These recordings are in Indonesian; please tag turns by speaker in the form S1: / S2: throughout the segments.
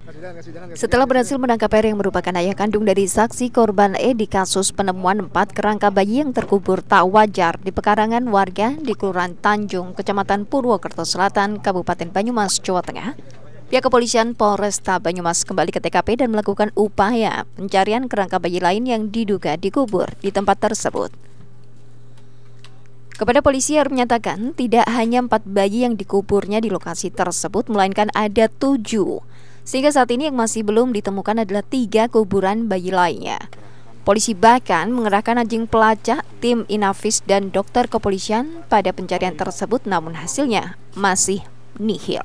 S1: Setelah berhasil menangkap R yang merupakan ayah kandung dari saksi korban E di kasus penemuan 4 kerangka bayi yang terkubur tak wajar di pekarangan warga di Kelurahan Tanjung, Kecamatan Purwokerto Selatan, Kabupaten Banyumas, Jawa Tengah, pihak kepolisian Polresta Banyumas kembali ke TKP dan melakukan upaya pencarian kerangka bayi lain yang diduga dikubur di tempat tersebut. Kepada polisi, R menyatakan tidak hanya 4 bayi yang dikuburnya di lokasi tersebut, melainkan ada 7. Sehingga saat ini yang masih belum ditemukan adalah 3 kuburan bayi lainnya. Polisi bahkan mengerahkan anjing pelacak, tim Inavis dan dokter kepolisian pada pencarian tersebut, namun hasilnya masih nihil.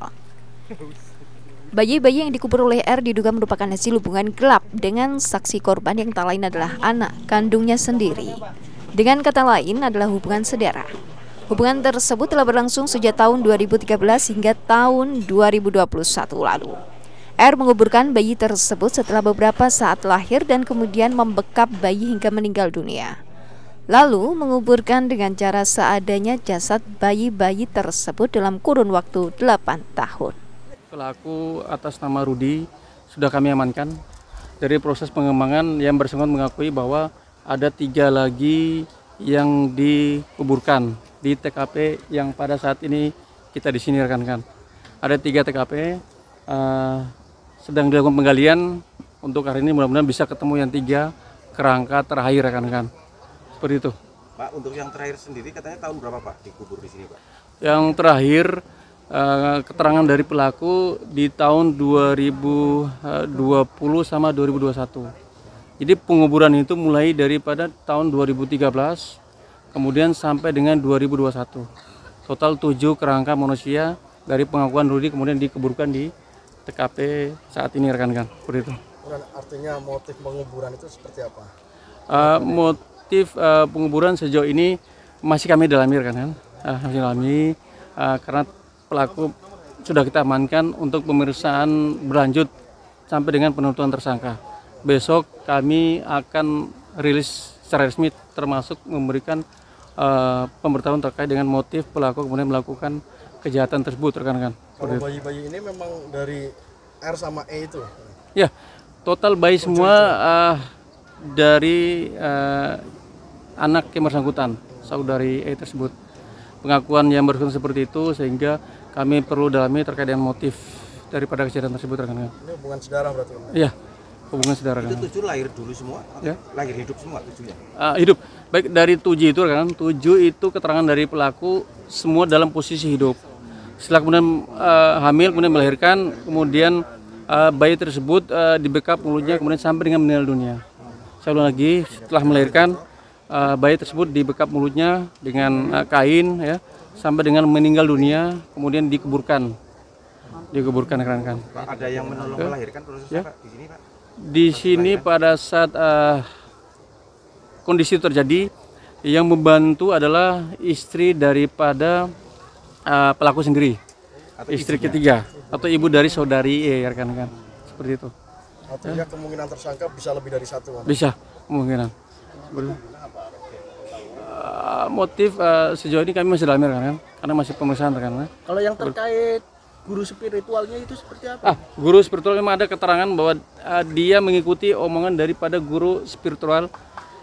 S1: Bayi-bayi yang dikubur oleh R diduga merupakan hasil hubungan gelap dengan saksi korban yang tak lain adalah anak kandungnya sendiri. Dengan kata lain adalah hubungan saudara. Hubungan tersebut telah berlangsung sejak tahun 2013 hingga tahun 2021 lalu. R menguburkan bayi tersebut setelah beberapa saat lahir dan kemudian membekap bayi hingga meninggal dunia. Lalu menguburkan dengan cara seadanya jasad bayi-bayi tersebut dalam kurun waktu 8 tahun.
S2: Pelaku atas nama Rudi sudah kami amankan. Dari proses pengembangan yang bersangkutan mengakui bahwa ada 3 lagi yang dikuburkan di TKP yang pada saat ini kita di sini rekan-rekan. Ada 3 TKP. Sedang dilakukan penggalian untuk hari ini, mudah-mudahan bisa ketemu yang 3 kerangka terakhir rekan-rekan. Seperti itu.
S3: Pak, untuk yang terakhir sendiri katanya tahun berapa Pak dikubur di sini Pak?
S2: Yang terakhir keterangan dari pelaku di tahun 2020 sama 2021. Jadi penguburan itu mulai daripada tahun 2013 kemudian sampai dengan 2021. Total 7 kerangka manusia dari pengakuan Rudi kemudian dikuburkan di TKP saat ini rekan-rekan, seperti itu.
S4: Artinya motif penguburan itu seperti apa?
S2: Motif penguburan sejauh ini masih kami dalami rekan-rekan, masih dalami karena pelaku sudah kita amankan untuk pemeriksaan berlanjut sampai dengan penentuan tersangka. Besok kami akan rilis secara resmi termasuk memberikan pemberitahuan terkait dengan motif pelaku kemudian melakukan kejahatan tersebut rekan-rekan.
S4: Kalau bayi-bayi ini memang dari R sama E itu?
S2: Ya, total bayi semua dari anak yang bersangkutan, saudari E tersebut. Pengakuan yang bersangkutan seperti itu sehingga kami perlu dalami terkait dengan motif daripada kejadian tersebut rekan-rekan.
S4: Ini hubungan saudara berarti?
S2: Iya, hubungan saudara.
S3: Itu 7 lahir dulu semua?
S2: Ya.
S3: Lahir hidup semua 7-nya?
S2: Hidup. Baik dari 7 itu kan, 7 itu keterangan dari pelaku semua dalam posisi hidup. Setelah kemudian hamil, kemudian melahirkan, kemudian bayi tersebut dibekap mulutnya, kemudian sampai dengan meninggal dunia. Saya ulang lagi, setelah melahirkan, bayi tersebut dibekap mulutnya dengan kain, ya, sampai dengan meninggal dunia, kemudian dikuburkan rekan-rekan.
S3: Ada yang menolong melahirkan prosesnya Pak di sini Pak?
S2: Di sini pada saat kondisi terjadi, yang membantu adalah istri daripada pelaku sendiri, atau istri ketiga atau ibu dari saudari E rekan-rekan, seperti itu.
S4: Artinya kemungkinan tersangka bisa lebih dari 1?
S2: Bisa kemungkinan. Motif sejauh ini kami masih dalami rekan-rekan, karena masih pemeriksaan rekan-rekan.
S5: Kalau yang terkait guru spiritualnya itu seperti apa?
S2: Guru spiritual memang ada keterangan bahwa dia mengikuti omongan daripada guru spiritual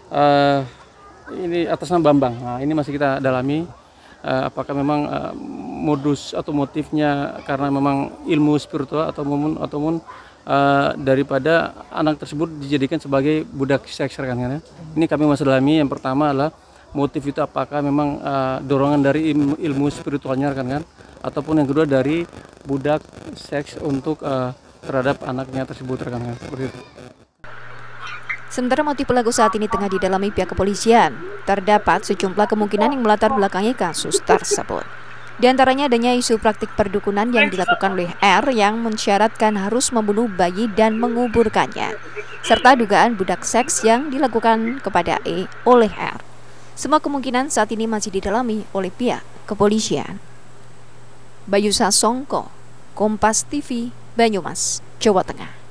S2: ini atas nama Bambang. Nah, ini masih kita dalami. Apakah memang modus atau motifnya karena memang ilmu spiritual ataupun daripada anak tersebut dijadikan sebagai budak seks rekan-rekan. Ini kami masih dalami. Yang pertama adalah motif itu apakah memang dorongan dari ilmu spiritualnya rekan-rekan, ataupun yang kedua dari budak seks untuk terhadap anaknya tersebut rekan-rekan, seperti itu.
S1: Sementara motif pelaku saat ini tengah didalami pihak kepolisian. Terdapat sejumlah kemungkinan yang melatar belakangi kasus tersebut. Di antaranya adanya isu praktik perdukunan yang dilakukan oleh R yang mensyaratkan harus membunuh bayi dan menguburkannya, serta dugaan budak seks yang dilakukan kepada E oleh R. Semua kemungkinan saat ini masih didalami oleh pihak kepolisian. Bayu Sasongko, Kompas TV, Banyumas, Jawa Tengah.